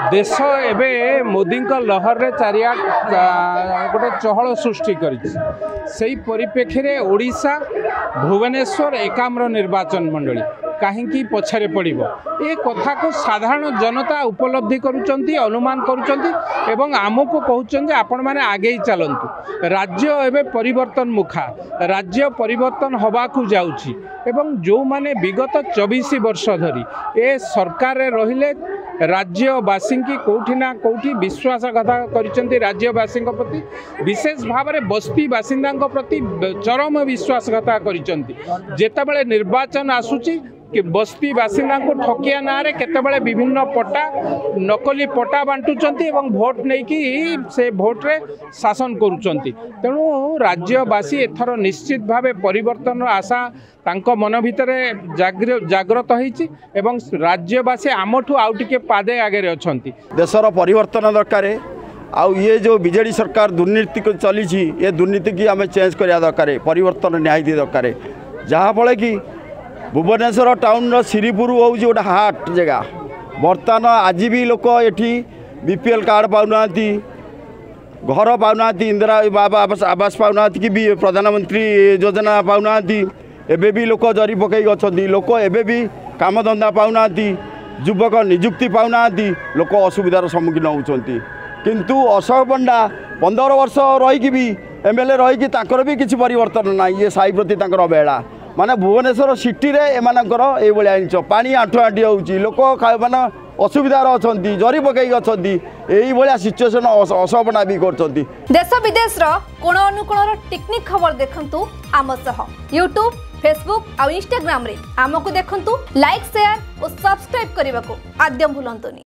देश एवं मोदी लहर रे चारिया गोटे चहल सृष्टि करी परिप्रेक्षी में ओडिशा भुवनेश्वर एकाम्र निर्वाचन मंडली कहीं पछरे पड़ो ये कथा को साधारण जनता उपलब्धि करुँच अनुमान करुँच आमको कहते आपण मैंने आगे चलतु राज्य एवं परिवर्तन मुखा राज्य परिवर्तन हवाकू जाउछि एवं जो माने विगत 24 वर्ष धरी ए सरकार रहिले राज्यवासी की कौटी ना कौटी विश्वासघात कर राज्यवासी प्रति विशेष भाव में बस्ती बासिंदा प्रति चरम विश्वासघात कर निर्वाचन आसूची कि बस्ती बासिंदा को ठकिया ना रे केतेबेले विभिन्न पट्टा नकली पट्टा बांटुचंती एवं भोट नहीं कि से भोट रे शासन करुचंती। तेणु राज्यवासी एथर निश्चित भावे परिवर्तन आशा तांको मन भितर जागृत होईची एवं राज्यवासी आमठू आउ टिके पादे आगे अछंती। देशर परिवर्तन दरकार आउ ये जो बीजेडी सरकार दुर्नीति को चली ये दुर्नीति की आम चेंज करा दरकार परिवर्तन निहायती दरकार जहाँफल कि भुवनेश्वर टाउन श्रीपुर हूँ गोटे हाट जगह बर्तमान आज भी लोक ये बीपीएल कार्ड पाऊना घर पाऊना इंदिरा आवास पाऊना कि भी प्रधानमंत्री योजना पाऊना एबे भी लोक जरी पकई अच्छा लोक एबे भी काम धंदा पाऊना युवक निजुक्ति पाऊना लोक असुविधार सम्मुखीन होती किंतु अशोक पंडा 15 वर्ष रहीकि भी एमएलए रहीकि तांकर भी किसी परिवर्तन ना ये साई प्रति तांकर अवहेला माने भुवनेश्वर सिटी रे एमानकर ए भलिया जिनिस पानी आंठु आंठी होउची लोक माने असुविधार अछंती जरी पकई अछंती एई भलिया सिचुएशन असपना भी करछंती। देश विदेश रो कोण अनुकोणर टेक्निक खबर देखंतु आम सह यूट्यूब फेसबुक और इंस्टाग्राम रे आमको देखंतु लाइक शेयर और सब्सक्राइब करने को आद्यम भूलंतुनी।